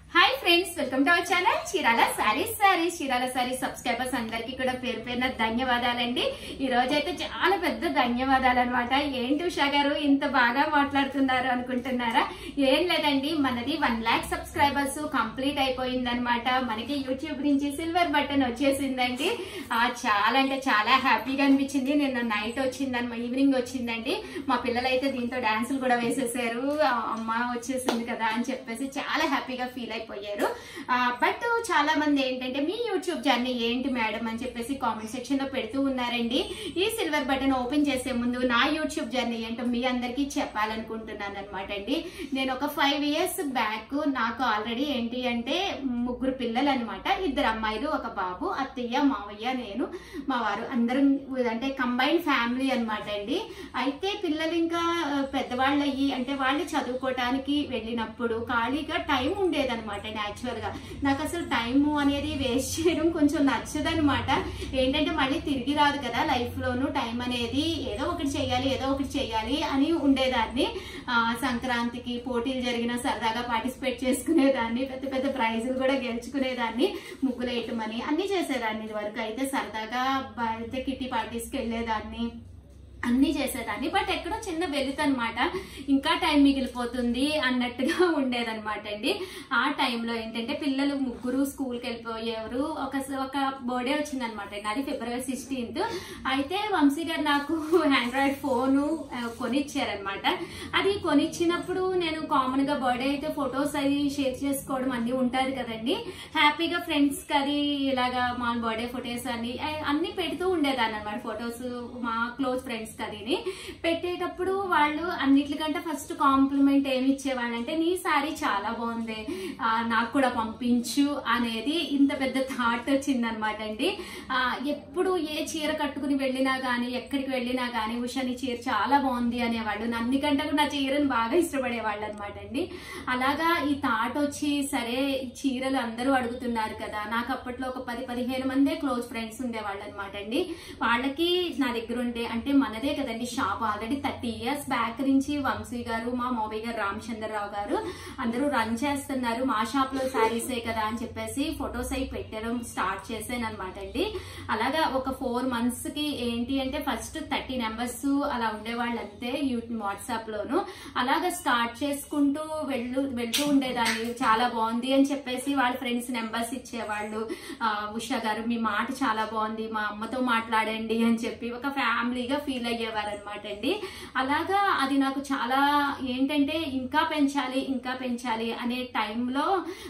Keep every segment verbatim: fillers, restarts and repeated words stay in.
Hi friends, welcome to our channel Chirala sarees sarees Chirala sarees subscribers అందరికీ కూడా పేరు పేరున ధన్యవాదాలండి. ఈ రోజు అయితే చాలా పెద్ద ధన్యవాదాలు అన్నమాట. ఏంటి ఉషా గారు ఇంత బాగా మాట్లాడుతున్నారు అనుకుంటున్నారా? ఏం లేదండి, మనది వన్ లాక్ సబ్స్క్రైబర్స్ కంప్లీట్ అయిపోయింది అనమాట. మనకి యూట్యూబ్ నుంచి సిల్వర్ బటన్ వచ్చేసిందండి. చాలా అంటే చాలా హ్యాపీగా అనిపించింది. నిన్న నైట్ వచ్చిందని ఈవినింగ్ వచ్చిందండి. మా పిల్లలు అయితే దీంతో డాన్సులు కూడా వేసేసారు. అమ్మ వచ్చేసింది కదా అని చెప్పేసి చాలా హ్యాపీగా ఫీల్ అయిపోయారు. బట్ చాలా మంది ఏంటంటే మీ యూట్యూబ్ జర్నీ ఏంటి మేడం అని చెప్పేసి కామెంట్ సెక్షన్ లో పెడుతూ ఉన్నారండి. ఈ సిల్వర్ బటన్ ఓపెన్ చేసే ముందు నా యూట్యూబ్ జర్నీ ఏంటో మీ అందరికీ చెప్పాలనుకుంటున్నాను అనమాట అండి. నేను ఒక ఫైవ్ ఇయర్స్ బ్యాక్ నాకు ఆల్రెడీ ఏంటి అంటే ముగ్గురు పిల్లలు అనమాట. ఇద్దరు అమ్మాయిలు, ఒక బాబు, అత్తయ్య, మావయ్య, నేను, మా వారు, అందరం అంటే కంబైన్డ్ ఫ్యామిలీ అనమాట అండి. అయితే పిల్లలు ఇంకా పెద్దవాళ్ళు అయ్యి అంటే వాళ్ళు చదువుకోవటానికి వెళ్ళినప్పుడు ఖాళీగా టైం ఉండేదన్నమాట. న్యాచురల్ గా నాకు అసలు టైం అనేది వేస్ట్ చేయడం కొంచెం నచ్చదనమాట. ఏంటంటే మళ్ళీ తిరిగి రాదు కదా లైఫ్ లోను. టైం అనేది ఏదో ఒకటి చెయ్యాలి ఏదో ఒకటి చెయ్యాలి అని ఉండేదాన్ని. ఆ సంక్రాంతికి పోటీలు జరిగిన సరదాగా పార్టిసిపేట్ చేసుకునేదాన్ని, పెద్ద పెద్ద ప్రైజులు కూడా గెలుచుకునేదాన్ని, ముగ్గులు వేయటమని అన్ని చేసేదాన్ని. ఇది వరకు అయితే సరదాగా అయితే కిట్టి పార్టీస్కి వెళ్ళేదాన్ని, అన్ని చేసేదాన్ని. బట్ ఎక్కడో చిన్న వెలుత అనమాట, ఇంకా టైం మిగిలిపోతుంది అన్నట్టుగా ఉండేదన్నమాట అండి. ఆ టైంలో ఏంటంటే పిల్లలు ముగ్గురు స్కూల్కి వెళ్ళిపోయేవారు. ఒక ఒక బర్త్డే వచ్చిందనమాట అండి, అది ఫిబ్రవరి సిక్స్టీన్త్. అయితే వంశీ గారు నాకు ఆండ్రాయిడ్ ఫోను కొనిచ్చారనమాట. అది కొనిచ్చినప్పుడు నేను కామన్ గా బర్త్డే అయితే ఫొటోస్ అది షేర్ చేసుకోవడం అన్ని ఉంటుంది కదండి. హ్యాపీగా ఫ్రెండ్స్ కి అది ఇలాగా మా బర్త్డే ఫొటోస్ అన్ని అన్ని పెడుతూ ఉండేదాన్ని అనమాట. ఫొటోస్ మా క్లోజ్ ఫ్రెండ్స్ కదిని పెట్టేటప్పుడు వాళ్ళు అన్నిటికంటే ఫస్ట్ కాంప్లిమెంట్ ఏమి ఇచ్చేవాళ్ళంటే నీ సారీ చాలా బాగుంది, నాకు కూడా పంపించు అనేది. ఇంత పెద్ద థాట్ వచ్చిందనమాట అండి. ఎప్పుడు ఏ చీర కట్టుకుని వెళ్ళినా గానీ ఎక్కడికి వెళ్ళినా గానీ ఉషా నీ చీర చాలా బాగుంది అనేవాళ్ళు. అన్నికంటే కూడా నా చీరను బాగా ఇష్టపడేవాళ్ళు అనమాట అండి. అలాగా ఈ థాట్ వచ్చి సరే చీరలు అందరూ అడుగుతున్నారు కదా. నాకు అప్పట్లో ఒక పది పదిహేను మందే క్లోజ్ ఫ్రెండ్స్ ఉండేవాళ్ళు అనమాట అండి. వాళ్ళకి నా దగ్గర ఉండే అంటే మనదే కదండి shop, already thirty years back నుంచి వంశీ గారు, మా మావయ్య గారు, రామచంద్రరావు గారు అందరూ రన్ చేస్తున్నారు. మా షాప్ లో శారీసే కదా అని చెప్పేసి ఫొటోస్ అయి పెట్టడం స్టార్ట్ చేశాను అనమాట అండి. అలాగా ఒక ఫోర్ మంత్స్ కి ఏంటి అంటే ఫస్ట్ థర్టీ నెంబర్స్ అలా ఉండేవాళ్ళు అంతే వాట్సాప్ లోను. అలాగా స్టార్ట్ చేసుకుంటూ వెళ్ళు వెళ్తూ ఉండేదాన్ని. చాలా బాగుంది అని చెప్పేసి వాళ్ళ ఫ్రెండ్స్ నెంబర్స్ ఇచ్చేవాళ్ళు. ఉషా గారు మీ మాట చాలా బాగుంది, మా అమ్మతో మాట్లాడండి అని చెప్పి ఒక ఫ్యామిలీగా ఫీల్ అయ్యేవారు అనమాట అండి. అలాగా అది నాకు చాలా ఏంటంటే ఇంకా పెంచాలి ఇంకా పెంచాలి అనే టైంలో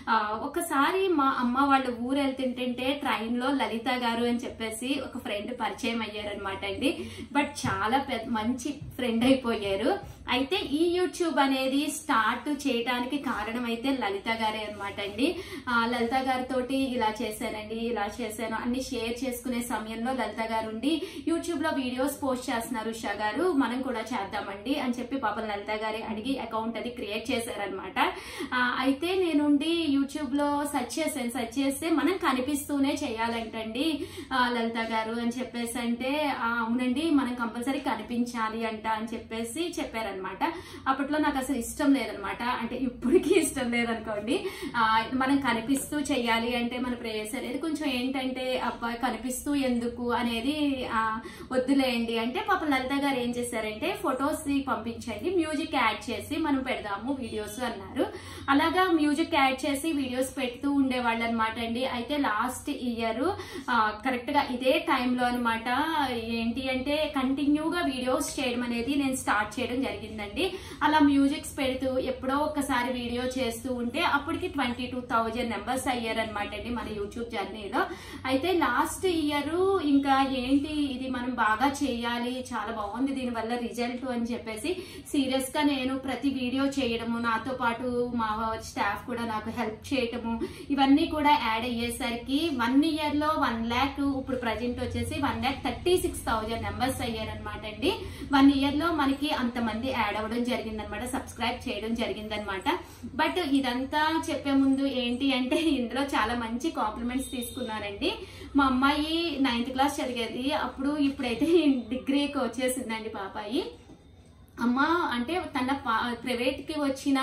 ఒకసారి మా అమ్మ వాళ్ళ ఊరు వెళ్తుంటే ట్రైన్ లో లలిత గారు అని చెప్పేసి ఒక ఫ్రెండ్ పరిచయం అయ్యారనమాట అండి. బట్ చాలా పెద్ద మంచి ఫ్రెండ్ అయిపోయారు. అయితే ఈ యూట్యూబ్ అనేది స్టార్ట్ చేయడానికి కారణం అయితే లలిత గారే అనమాట అండి. లలిత గారితో ఇలా చేశానండి ఇలా చేశాను అన్ని షేర్ చేసుకునే సమయంలో లలిత గారు ఉండి యూట్యూబ్ లో వీడియోస్ పోస్ట్ చేస్తున్నారు ఉషా గారు, మనం కూడా చేద్దామండి అని చెప్పి పాపం లలిత గారి అడిగి అకౌంట్ అది క్రియేట్ చేశారనమాట. అయితే నేనుండి యూట్యూబ్ లో సెర్చ్ చేశాను. సెర్చ్ చేస్తే మనం కనిపిస్తూనే చేయాలంటండి లలిత గారు అని చెప్పేసి అంటే అవునండి మనం కంపల్సరీ కనిపించాలి అంట అని చెప్పేసి చెప్పారనమాట. అప్పట్లో నాకు అసలు ఇష్టం లేదనమాట, అంటే ఇప్పటికీ ఇష్టం లేదనుకోండి. మనం కనిపిస్తూ చెయ్యాలి అంటే మన ప్రేయస్ అనేది కొంచెం ఏంటంటే అబ్బాయి కనిపిస్తూ ఎందుకు అనేది వద్దులేయండి అంటే పాపం లలిత గారు ఏం చేశారంటే ఫొటోస్ పంపించండి, మ్యూజిక్ యాడ్ చేసి మనం పెడదాము వీడియోస్ అన్నారు. అలాగా మ్యూజిక్ యాడ్ చేసి వీడియోస్ పెడుతూ ఉండేవాళ్ళు అనమాట అండి. అయితే లాస్ట్ ఇయర్ కరెక్ట్ గా ఇదే టైంలో అనమాట ఏంటి అంటే కంటిన్యూగా వీడియోస్ చేయడం అనేది నేను స్టార్ట్ చేయడం జరిగిందండి. అలా మ్యూజిక్స్ పెడుతూ ఎప్పుడో ఒక్కసారి వీడియో చేస్తూ ఉంటే అప్పటికి ట్వంటీ టూ థౌజండ్ నెంబర్స్ అయ్యారనమాట అండి మన యూట్యూబ్ జర్నీలో. అయితే లాస్ట్ ఇయర్ ఇంకా ఏంటి ఇది మనం బాగా చేయాలి, చాలా బాగుంది దీనివల్ల రిజల్ట్ అని చెప్పేసి సీరియస్ గా నేను ప్రతి వీడియో చేయడము, నాతో పాటు మా స్టాఫ్ కూడా నాకు హెల్ప్ చేయటము ఇవన్నీ కూడా యాడ్ అయ్యేసరికి వన్ ఇయర్ లో వన్ ల్యాక్ ఇప్పుడు ప్రజెంట్ వచ్చేసి one lakh thirty six thousand numbers అయ్యారనమాట అండి. వన్ ఇయర్ లో మనకి అంతమంది యాడ్ అవ్వడం జరిగిందనమాట, సబ్స్క్రైబ్ చేయడం జరిగిందనమాట. బట్ ఇదంతా చెప్పే ముందు ఏంటి అంటే ఇందులో చాలా మంచి కాంప్లిమెంట్స్ తీసుకున్నానండి. మా అమ్మాయి నైన్త్ క్లాస్ చదివేది అప్పుడు, ఇప్పుడైతే డిగ్రీకి వచ్చేసిందండి పాపాయి. అమ్మ అంటే తన ప్రైవేట్ కి వచ్చిన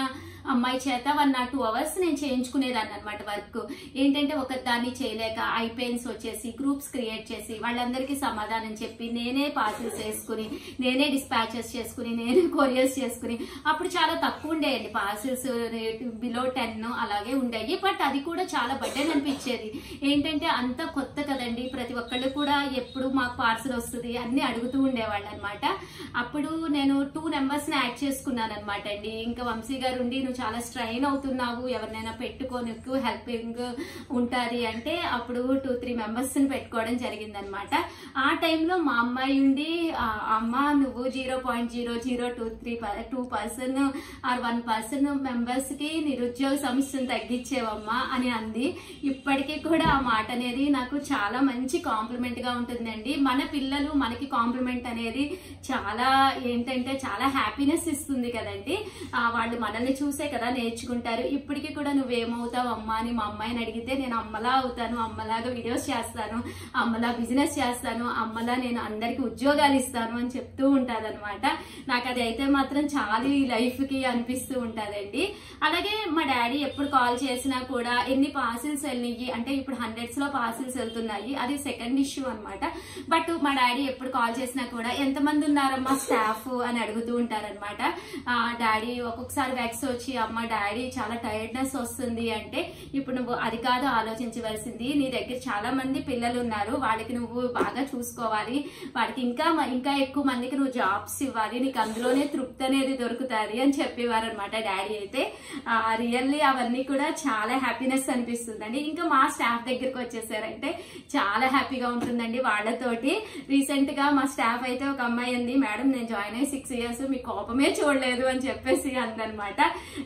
అమ్మాయి చేత వన్ ఆర్ టూ అవర్స్ నేను చేయించుకునేదాన్ని అనమాట వర్క్. ఏంటంటే ఒక దాన్ని చేయలేక ఐ పెయిన్స్ వచ్చేసి గ్రూప్స్ క్రియేట్ చేసి వాళ్ళందరికీ సమాధానం చెప్పి నేనే పార్సల్స్ వేసుకుని నేనే డిస్పాచెస్ చేసుకుని నేనే కొరియర్స్ చేసుకుని అప్పుడు చాలా తక్కువ ఉండేయండి పార్సల్స్, బిలో టెన్ అలాగే ఉండేవి. బట్ అది కూడా చాలా బర్డెన్ అనిపించేది. ఏంటంటే అంత కొత్త కదండి, ప్రతి ఒక్కళ్ళు కూడా ఎప్పుడు మాకు పార్సల్ వస్తుంది అన్ని అడుగుతూ ఉండేవాళ్ళు అనమాట. అప్పుడు నేను టూ నెంబర్స్ ని యాడ్ చేసుకున్నాను అనమాట అండి. ఇంకా వంశీ గారు ఉండి నువ్వు చాలా స్ట్రైన్ అవుతున్నావు, ఎవరినైనా పెట్టుకోనికు హెల్పింగ్ ఉంటుంది అంటే అప్పుడు టూ త్రీ మెంబర్స్ ని పెట్టుకోవడం జరిగింది అనమాట. ఆ టైంలో మా అమ్మాయి ఉండి అమ్మ నువ్వు zero point zero zero two three two person or one person members కి నిరుద్యోగ సమస్యను తగ్గించేవమ్మా అని అంది. ఇప్పటికీ కూడా ఆ మాట అనేది నాకు చాలా మంచి కాంప్లిమెంట్ గా ఉంటుందండి. మన పిల్లలు మనకి కాంప్లిమెంట్ అనేది చాలా ఏంటంటే చాలా హ్యాపీనెస్ ఇస్తుంది కదండి. వాళ్ళు మనల్ని చూసే కదా నేర్చుకుంటారు. ఇప్పటికీ కూడా నువ్వేమవుతావు అమ్మా అని మా అమ్మాయిని అడిగితే నేను అమ్మలా అవుతాను, అమ్మలాగా వీడియోస్ చేస్తాను, అమ్మలా బిజినెస్ చేస్తాను, అమ్మలా నేను అందరికి ఉద్యోగాలు ఇస్తాను అని చెప్తూ ఉంటాను అనమాట. నాకు అది అయితే మాత్రం చాలా ఈ లైఫ్ కి అనిపిస్తూ ఉంటదండి. అలాగే మా డాడీ ఎప్పుడు కాల్ చేసినా కూడా ఎన్ని పార్సిల్స్ వెళ్ళినాయి అంటే ఇప్పుడు హండ్రెడ్స్ లో పార్సిల్స్ వెళ్తున్నాయి, అది సెకండ్ ఇష్యూ అనమాట. బట్ మా డాడీ ఎప్పుడు కాల్ చేసినా కూడా ఎంతమంది ఉన్నారమ్మా స్టాఫ్ అని అడుగుతూ ఉంటారనమాట. డాడీ ఒక్కొక్కసారి వెక్స్ వచ్చి అమ్మ డాడీ చాలా టైర్డ్నెస్ వస్తుంది అంటే ఇప్పుడు నువ్వు అది కాదు ఆలోచించవలసింది, నీ దగ్గర చాలా మంది పిల్లలు ఉన్నారు, వాళ్ళకి నువ్వు బాగా చూసుకోవాలి, వాడికి ఇంకా ఇంకా ఎక్కువ మందికి నువ్వు జాబ్స్ ఇవ్వాలి, నీకు అందులోనే తృప్తి అనేది దొరుకుతుంది అని చెప్పేవారు అనమాట డాడీ అయితే. రియల్లీ అవన్నీ కూడా చాలా హ్యాపీనెస్ అనిపిస్తుందండి. ఇంకా మా స్టాఫ్ దగ్గరికి వచ్చేసారంటే చాలా హ్యాపీగా ఉంటుందండి వాళ్ళతోటి. రీసెంట్ గా మా స్టాఫ్ అయితే ఒక అమ్మాయి ఉంది, మేడం నేను జాయిన్ అయ్యి సిక్స్ ఇయర్స్ మీ కోపమే చూడలేదు అని చెప్పేసి అందనమాట.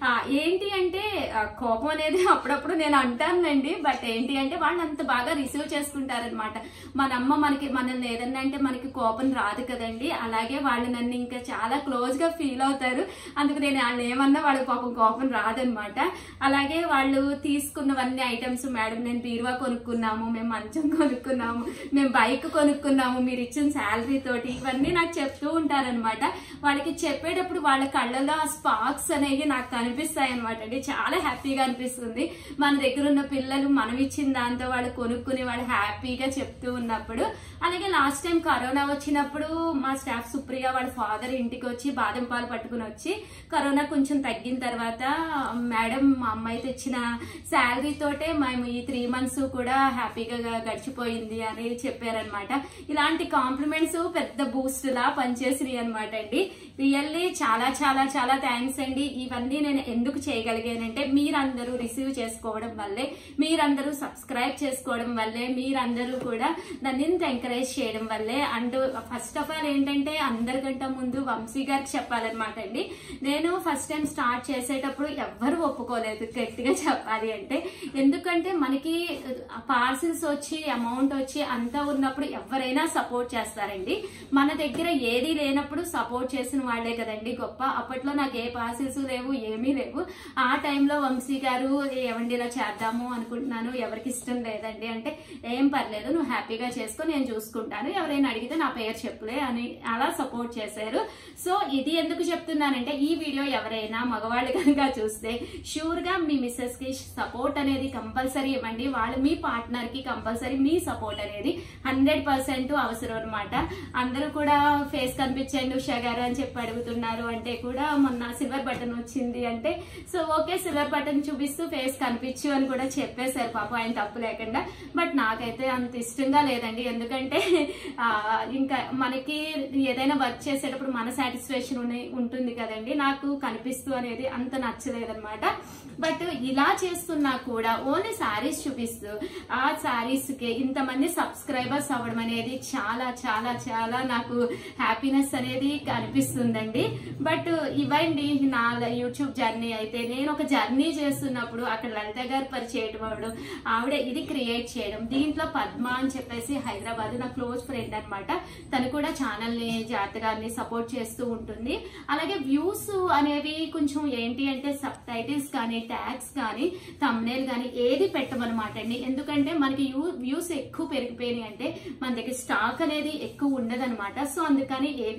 ఏంటి అంటే కోపం అనేది అప్పుడప్పుడు నేను అంటానండి, బట్ ఏంటి అంటే వాళ్ళు అంత బాగా రిసీవ్ చేసుకుంటారనమాట. మన అమ్మ మనకి మనల్ని ఏదన్నా అంటే మనకి కోపం రాదు కదండి, అలాగే వాళ్ళు నన్ను ఇంకా చాలా క్లోజ్ గా ఫీల్ అవుతారు. అందుకు నేను వాళ్ళు ఏమన్నా వాళ్ళకి పాపం కోపం రాదనమాట. అలాగే వాళ్ళు తీసుకున్నవన్నీ ఐటమ్స్ మేడం నేను బీరువా కొనుక్కున్నాము, మేము మంచం కొనుక్కున్నాము, మేము బైక్ కొనుక్కున్నాము మీరు ఇచ్చిన శాలరీ తోటి, ఇవన్నీ నాకు చెప్తూ ఉంటారనమాట. వాళ్ళకి చెప్పేటప్పుడు వాళ్ళ కళ్ళలో ఆ స్పార్క్స్ అనేవి నాకు కనిపిస్తాయి అనమాట అండి. చాలా హ్యాపీగా అనిపిస్తుంది. మన దగ్గర ఉన్న పిల్లలు మనం ఇచ్చిన దాంతో వాళ్ళు కొనుక్కుని వాళ్ళు హ్యాపీగా చెప్తూ ఉన్నప్పుడు. అలాగే లాస్ట్ టైం కరోనా వచ్చినప్పుడు మా స్టాఫ్ సుప్రియ వాళ్ళ ఫాదర్ ఇంటికి వచ్చి బాదం పాలు పట్టుకుని వచ్చి కరోనా కొంచెం తగ్గిన తర్వాత మేడం మా అమ్మాయి తెచ్చిన శాలరీ తోటే మేము ఈ త్రీ మంత్స్ కూడా హ్యాపీగా గడిచిపోయింది అని చెప్పారనమాట. ఇలాంటి కాంప్లిమెంట్స్ పెద్ద బూస్ట్ లా పనిచేసినాయి అనమాట అండి. రియల్లీ చాలా చాలా చాలా థ్యాంక్స్ అండి. ఇవన్నీ నేను ఎందుకు చేయగలిగానంటే మీరందరూ రిసీవ్ చేసుకోవడం వల్లే, మీరందరూ సబ్స్క్రైబ్ చేసుకోవడం వల్లే, మీరందరూ కూడా నన్ను ఇంత ఎంకరేజ్ చేయడం వల్లే. అండ్ ఫస్ట్ ఆఫ్ ఆల్ ఏంటంటే అందరికంటే ముందు వంశీ గారికి చెప్పాలన్నమాట అండి. నేను ఫస్ట్ టైం స్టార్ట్ చేసేటప్పుడు ఎవ్వరు ఒప్పుకోలేదు గట్టిగా చెప్పాలి అంటే. ఎందుకంటే మనకి పార్సిల్స్ వచ్చి అమౌంట్ వచ్చి అంతా ఉన్నప్పుడు ఎవరైనా సపోర్ట్ చేస్తారండి. మన దగ్గర ఏది లేనప్పుడు సపోర్ట్ చేసిన వాళ్లే కదండి గొప్ప. అప్పట్లో నాకు ఏ పార్సిల్స్ లేవు, ఏమీ లేవు. ఆ టైంలో వంశీ గారు ఏమండి ఇలా చేద్దాము అనుకుంటున్నాను, ఎవరికి ఇష్టం లేదండి అంటే ఏం పర్లేదు నువ్వు హ్యాపీగా చేసుకో నేను చూసుకుంటాను, ఎవరైనా అడిగితే నా పేరు చెప్పులే అని అలా సపోర్ట్ చేశారు. సో ఇది ఎందుకు చెప్తున్నానంటే ఈ వీడియో ఎవరైనా మగవాళ్ళు కనుక చూస్తే షూర్ గా మీ మిస్సెస్ కి సపోర్ట్ అనేది కంపల్సరీ ఇవ్వండి. వాళ్ళు మీ పార్ట్నర్ కి కంపల్సరీ మీ సపోర్ట్ అనేది హండ్రెడ్ పర్సెంట్ అవసరం అనమాట. అందరూ కూడా ఫేస్ కనిపించండి ఉషా గారు అని చెప్పి అడుగుతున్నారు అంటే కూడా మొన్న సిల్వర్ బటన్ వచ్చింది అంటే సో ఓకే సిల్వర్ బటన్ చూపిస్తూ ఫేస్ కనిపించు అని కూడా చెప్పేశారు పాప ఆయన తప్పు లేకుండా. బట్ నాకైతే అంత ఇష్టంగా లేదండి. ఎందుకంటే ఇంకా మనకి ఏదైనా వర్క్ చేసేటప్పుడు మన సాటిస్ఫాక్షన్ ఉంటుంది కదండి, నాకు కనిపిస్తూ అనేది అంత నచ్చలేదన్నమాట. బట్ ఇలా చేస్తున్నా కూడా ఓన్లీ శారీస్ చూపిస్తూ ఆ శారీస్ కి ఇంతమంది సబ్స్క్రైబర్స్ అవ్వడం అనేది చాలా చాలా చాలా నాకు హ్యాపీనెస్ అనేది కనిపిస్తుందండి. బట్ ఇవ్వండి నా యూట్యూబ్ జర్నీ అయితే నేను ఒక జర్నీ చేస్తున్నప్పుడు అక్కడ లలిత గారు పరిచయం అవడం, ఆవిడ ఇది క్రియేట్ చేయడం, దీంట్లో పద్మ అని చెప్పేసి హైదరాబాద్ నా క్లోజ్ ఫ్రెండ్ అనమాట, తను కూడా ఛానల్ ని జాతకాన్ని సపోర్ట్ చేస్తూ ఉంటుంది. అలాగే వ్యూస్ అనేవి కొంచెం ఏంటి అంటే సబ్ టైటిల్స్ కానీ ట్యాగ్స్ కానీ థంబ్నెయిల్ కానీ ఏది పెట్టమన్నమాట అండి. ఎందుకంటే మనకి వ్యూస్ ఎక్కువ పెరిగిపోయినాయి అంటే మన దగ్గర స్టాక్ అనేది ఎక్కువ ఉండదన్నమాట. సో అందుకని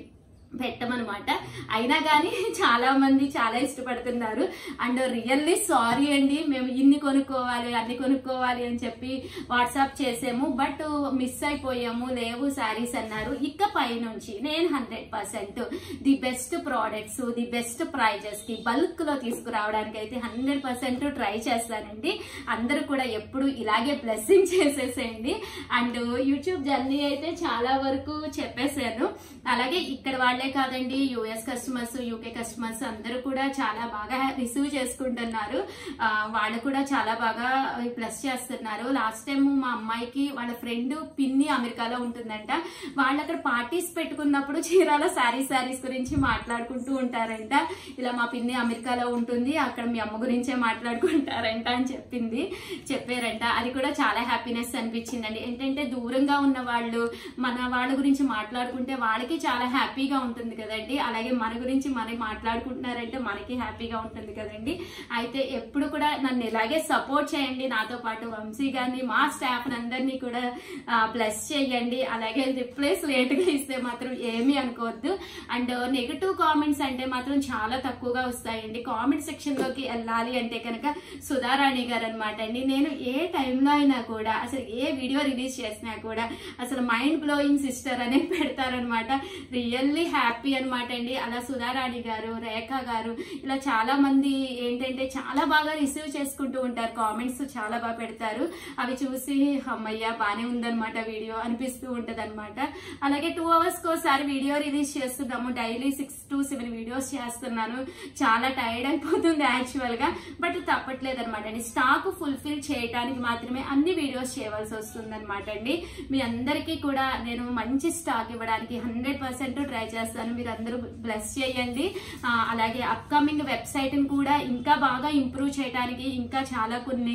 పెట్టమనమాట. అయినా కానీ చాలా మంది చాలా ఇష్టపడుతున్నారు. అండ్ రియల్లీ సారీ అండి, మేము ఇన్ని కొనుక్కోవాలి అన్ని కొనుక్కోవాలి అని చెప్పి వాట్సాప్ చేసాము, బట్ మిస్ అయిపోయాము, లేవు శారీస్ అన్నారు. ఇకపై నుంచి నేను hundred percent the best products the best prices కి బల్క్ లో తీసుకురావడానికి అయితే హండ్రెడ్ పర్సెంట్ ట్రై చేస్తానండి. అందరూ కూడా ఎప్పుడు ఇలాగే బ్లెస్సింగ్ చేసేసేయండి. అండ్ యూట్యూబ్ జర్నీ అయితే చాలా వరకు చెప్పేశాను. అలాగే ఇక్కడ వాళ్ళే కాదండి, యుఎస్ కస్టమర్స్ యూకే కస్టమర్స్ అందరూ కూడా చాలా బాగా రిసీవ్ చేసుకుంటున్నారు. వాళ్ళు కూడా చాలా బాగా ప్లస్ చేస్తున్నారు. లాస్ట్ టైం మా అమ్మాయికి వాళ్ళ ఫ్రెండ్ పిన్ని అమెరికాలో ఉంటుందంట, వాళ్ళు అక్కడ పార్టీస్ పెట్టుకున్నప్పుడు చీరాల శారీ శారీస్ గురించి మాట్లాడుకుంటూ ఉంటారంట. ఇలా మా పిన్ని అమెరికాలో ఉంటుంది, అక్కడ మీ అమ్మ గురించే మాట్లాడుకుంటారంట అని చెప్పింది చెప్పారంట. అది కూడా చాలా హ్యాపీనెస్ అనిపించిందండి. ఏంటంటే దూరంగా ఉన్న వాళ్ళు మన వాళ్ళ గురించి మాట్లాడుకుంటే వాళ్ళకి చాలా హ్యాపీగా ఉంటుంది కదండి. అలాగే మన గురించి మనం మాట్లాడుకుంటున్నారంటే మనకి హ్యాపీగా ఉంటుంది కదండి. అయితే ఎప్పుడు కూడా నన్ను ఇలాగే సపోర్ట్ చేయండి. నాతో పాటు వంశీ గారిని మా స్టాఫ్ అందరినీ కూడా ప్లస్ చేయండి. అలాగే రిప్లైస్ లేట్ గా ఇస్తే మాత్రం ఏమీ అనుకోవద్దు. అండ్ నెగటివ్ కామెంట్స్ అంటే మాత్రం చాలా తక్కువగా వస్తాయండి. కామెంట్ సెక్షన్ లోకి వెళ్ళాలి అంటే కనుక సుధారాణి గారు అనమాట అండి. నేను ఏ టైంలో అయినా కూడా అసలు ఏ వీడియో రిలీజ్ చేసినా కూడా అసలు మైండ్ బ్లోయింగ్ సిస్టర్ అనే పెడతారనమాట. రియల్లీ హ్యాపీ అనమాట అండి. అలా సుధారాణి గారు, రేఖ గారు ఇలా చాలా మంది ఏంటంటే చాలా బాగా రిసీవ్ చేసుకుంటూ ఉంటారు. కామెంట్స్ చాలా బాగా పెడతారు. అవి చూసి అమ్మయ్య బానే ఉందనమాట వీడియో అనిపిస్తూ ఉంటది అనమాట. అలాగే టూ అవర్స్ కోసారి వీడియో రిలీజ్ చేస్తున్నాము. Daily six to seven videos చేస్తున్నాను. చాలా టైర్డ్ అయిపోతుంది యాక్చువల్ గా, బట్ తప్పట్లేదు అనమాట అండి. స్టాక్ ఫుల్ఫిల్ చేయడానికి మాత్రమే అన్ని వీడియోస్ చేయవలసి వస్తుంది అనమాట అండి. మీ అందరికీ కూడా నేను మంచి స్టాక్ ఇవ్వడానికి హండ్రెడ్ పర్సెంట్ ట్రై చేస్తాను. మీరు అందరూ బ్లెస్ చేయండి. అలాగే అప్కమింగ్ వెబ్సైట్ ని కూడా ఇంకా బాగా ఇంప్రూవ్ చేయడానికి ఇంకా చాలా కొన్ని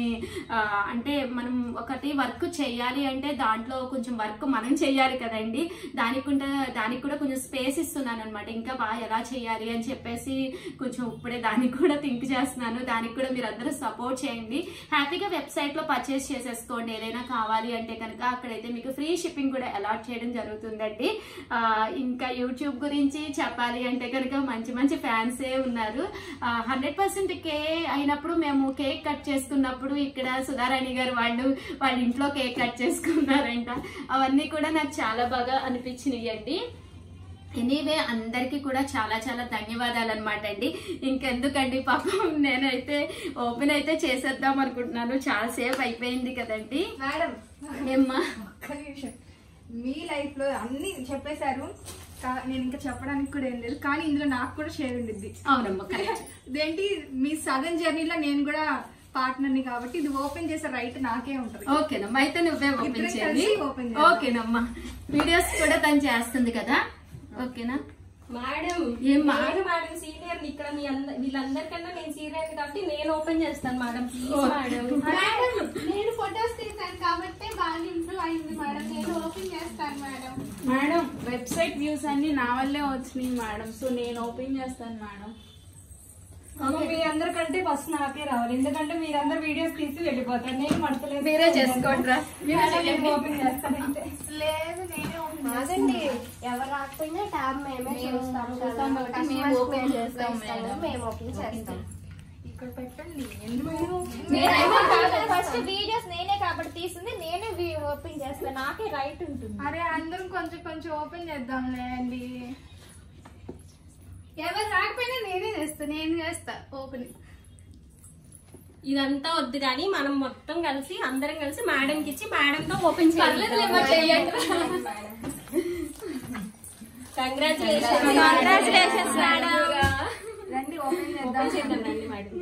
అంటే మనం ఒకటి వర్క్ చేయాలి అంటే దాంట్లో కొంచెం వర్క్ మనం చేయాలి కదండి. దానికి దానికి కూడా కొంచెం స్పేస్ ఇస్తున్నాను అనమాట. ఇంకా బాగా ఎలా చేయాలి అని చెప్పేసి కొంచెం ఇప్పుడే దానికి కూడా థింక్ చేస్తున్నాను. దానికి కూడా మీరు అందరూ సపోర్ట్ చేయండి. హ్యాపీగా వెబ్సైట్ లో పర్చేస్ చేసేసుకోండి. ఏదైనా కావాలి అంటే కనుక అక్కడైతే మీకు ఫ్రీ షిప్పింగ్ కూడా అలాట్ చేయడం జరుగుతుందండి. ఇంకా యూట్యూబ్ గురించి చెప్పాలి అంటే కనుక మంచి మంచి ఫ్యాన్సే ఉన్నారు. హండ్రెడ్ పర్సెంట్ కే అయినప్పుడు మేము కేక్ కట్ చేసుకున్నప్పుడు ఇక్కడ సుధారాణి గారు వాళ్ళు వాళ్ళ ఇంట్లో కేక్ కట్ చేసుకున్నారంట. అవన్నీ కూడా నాకు చాలా బాగా అనిపించినాయి అండి. ఎనీవే అందరికి కూడా చాలా చాలా ధన్యవాదాలు అనమాట అండి. ఇంకెందుకండి పాపం నేనైతే ఓపెన్ అయితే చేసేద్దాం అనుకుంటున్నాను. చాలా సేపు అయిపోయింది కదండి. మేడం ఏమ్మా ఒక్క నిమిషం, మీ లైఫ్ లో అన్ని చెప్పేశారు, నేను ఇంకా చెప్పడానికి కూడా ఏం లేదు, కానీ ఇందులో నాకు కూడా షేర్ ఉండిద్ది. అవునమ్మా ఇదేంటి మీ సడన్ జర్నీలో నేను కూడా పార్ట్నర్ ని కాబట్టి ఇది ఓపెన్ చేసే రైట్ నాకే ఉంటుంది. ఓకేనమ్మా, అయితే నువ్వే ఓపెన్ చేయండి. ఓపెన్ ఓకేనమ్మా, వీడియోస్ కూడా తను చేస్తుంది కదా. ఓకేనా మేడం? ఏం నేను మేడం సీనియర్ ఇక్కడ మీ వీళ్ళందరికన్నా నేను సీనియర్ కాబట్టి నేను ఓపెన్ చేస్తాను మేడం. Please madam. మేడం నేను ఫొటోస్ తీసాను కాబట్టి బాగా ఇంప్రూవ్ అయింది మేడం. నేను ఓపెన్ చేస్తాను మేడం. మేడం వెబ్సైట్ వ్యూస్ అన్ని నా వల్లే వచ్చినాయి మేడం, సో నేను ఓపెన్ చేస్తాను మేడం. మీ అందరికంటే ఫస్ట్ నాకే రావాలి, ఎందుకంటే మీరందరు వీడియోస్ తీసి వెళ్ళిపోతారు. నేను మనసులేదు, మీరే చేసుకోండి. ఓపెన్ చేస్తానంటే లేదు నేనే ఓపెన్ కాదండి, ఎవరు రాకపోయినా ట్యాబ్ మేమే చూస్తాం కదా, మేము ఓపెన్ చేస్తాం మేము ఓపెన్ చేస్తాం. ఇక్కడ పెట్టండి. ఎందుకు ఫస్ట్ వీడియోస్ నేనే కాబట్టి తీసింది నేనే ఓపెన్ చేస్తాను, నాకే రైట్ ఉంటుంది. అరే అందరం కొంచెం కొంచెం ఓపెన్ చేద్దాంలే అండి. ఎవరు రాకపోయినా నేనే చేస్తా, నేను చేస్తా ఓపెన్. ఇదంతా వద్దు కానీ మనం మొత్తం కలిసి అందరం కలిసి మేడం కి ఇచ్చి మేడం తో ఓపెన్ చేయాలి. Congratulations congratulations madam. రండి ఓపెన్ చేద్దాం. రండి మేడం.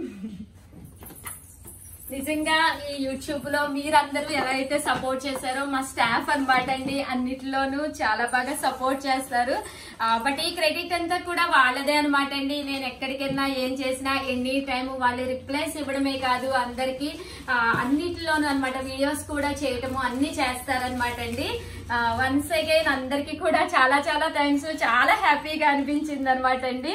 నిజంగా ఈ యూట్యూబ్ లో మీరందరూ ఎలా అయితే సపోర్ట్ చేశారో మా స్టాఫ్ అనమాట అండి, అన్నిటిలోనూ చాలా బాగా సపోర్ట్ చేస్తారు. బట్ ఈ క్రెడిట్ అంతా కూడా వాళ్ళదే అనమాట అండి. నేను ఎక్కడికెళ్ళినా ఏం చేసినా ఎనీ టైం వాళ్ళు రిప్లైస్ ఇవ్వడమే కాదు, అందరికి అన్నిటిలోనూ అనమాట వీడియోస్ కూడా చేయటము అన్ని చేస్తారనమాట అండి. వన్స్ అగైన్ అందరికి కూడా చాలా చాలా థ్యాంక్స్. చాలా హ్యాపీగా అనిపించింది అనమాట అండి.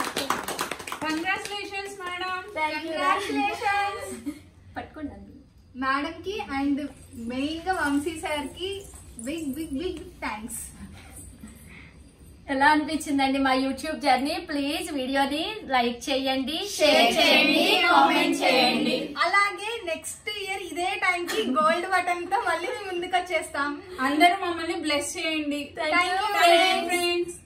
Congratulations madam. కంగ్రాచులేషన్స్. పట్టుకోండి. మేడం కి అండ్ మెయిన్ గా వంశీ సార్ కి బిగ్ బిగ్ బిగ్ థ్యాంక్స్. ఎలా అనిపించిందండి మా యూట్యూబ్ జర్నీ? ప్లీజ్ వీడియోని లైక్ చేయండి, షేర్ చేయండి, కామెంట్ చేయండి. అలాగే నెక్స్ట్ ఇయర్ ఇదే టైం కి గోల్డ్ బటన్ తో మళ్ళీ మేము ముందుకు వచ్చేస్తాం. అందరూ మమ్మల్ని బ్లెస్ చేయండి. Thank you friends.